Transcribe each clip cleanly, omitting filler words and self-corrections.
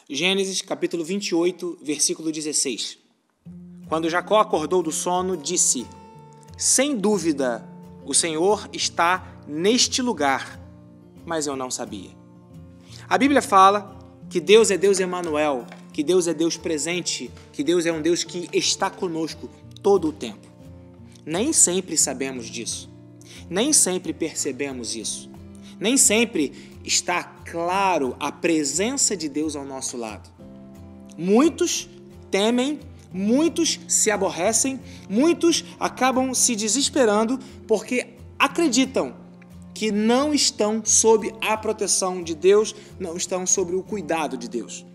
Gênesis capítulo 28, versículo 16. Quando Jacó acordou do sono, disse: sem dúvida, o Senhor está neste lugar, mas eu não sabia. A Bíblia fala que Deus é Deus Emanuel, que Deus é Deus presente, que Deus é um Deus que está conosco todo o tempo. Nem sempre sabemos disso, nem sempre percebemos isso, nem sempre está claro a presença de Deus ao nosso lado. Muitos temem, muitos se aborrecem, muitos acabam se desesperando porque acreditam que não estão sob a proteção de Deus, não estão sob o cuidado de Deus.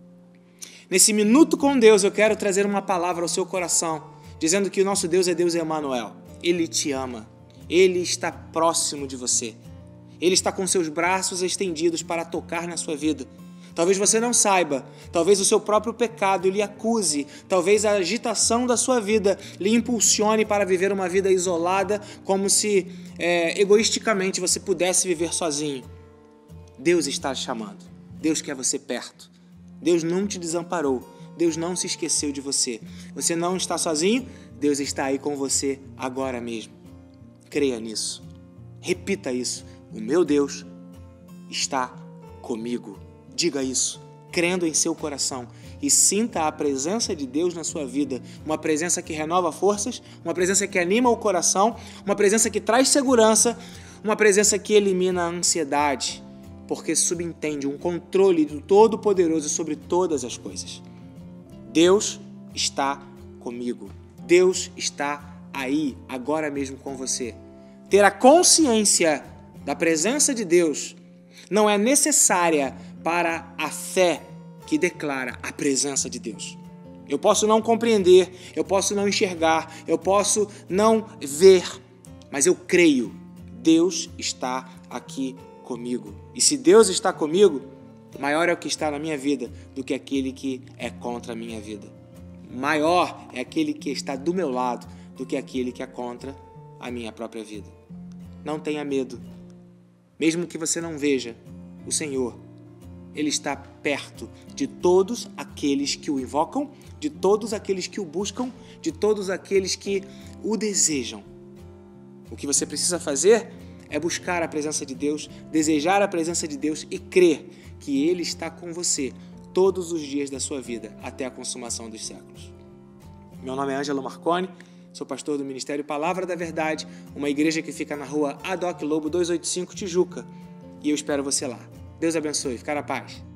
Nesse minuto com Deus, eu quero trazer uma palavra ao seu coração, dizendo que o nosso Deus é Deus Emanuel. Ele te ama, Ele está próximo de você. Ele está com seus braços estendidos para tocar na sua vida. Talvez você não saiba, talvez o seu próprio pecado lhe acuse, talvez a agitação da sua vida lhe impulsione para viver uma vida isolada, como se egoisticamente você pudesse viver sozinho. Deus está te chamando, Deus quer você perto, Deus não te desamparou, Deus não se esqueceu de você. Você não está sozinho, Deus está aí com você agora mesmo. Creia nisso, repita isso, o meu Deus está comigo. Diga isso, crendo em seu coração, e sinta a presença de Deus na sua vida, uma presença que renova forças, uma presença que anima o coração, uma presença que traz segurança, uma presença que elimina a ansiedade, porque subentende um controle do Todo-Poderoso sobre todas as coisas. Deus está comigo, Deus está aí, agora mesmo com você. Ter a consciência da presença de Deus não é necessária para a fé que declara a presença de Deus. Eu posso não compreender, eu posso não enxergar, eu posso não ver, mas eu creio, Deus está aqui comigo. E se Deus está comigo, maior é o que está na minha vida do que aquele que é contra a minha vida. Maior é aquele que está do meu lado do que aquele que é contra a minha própria vida. Não tenha medo. Mesmo que você não veja o Senhor, Ele está perto de todos aqueles que o invocam, de todos aqueles que o buscam, de todos aqueles que o desejam. O que você precisa fazer é buscar a presença de Deus, desejar a presença de Deus e crer que Ele está com você todos os dias da sua vida, até a consumação dos séculos. Meu nome é Ângelo Marconi, sou pastor do Ministério Palavra da Verdade, uma igreja que fica na rua Adoc Lobo 285, Tijuca. E eu espero você lá. Deus abençoe. Fica na paz.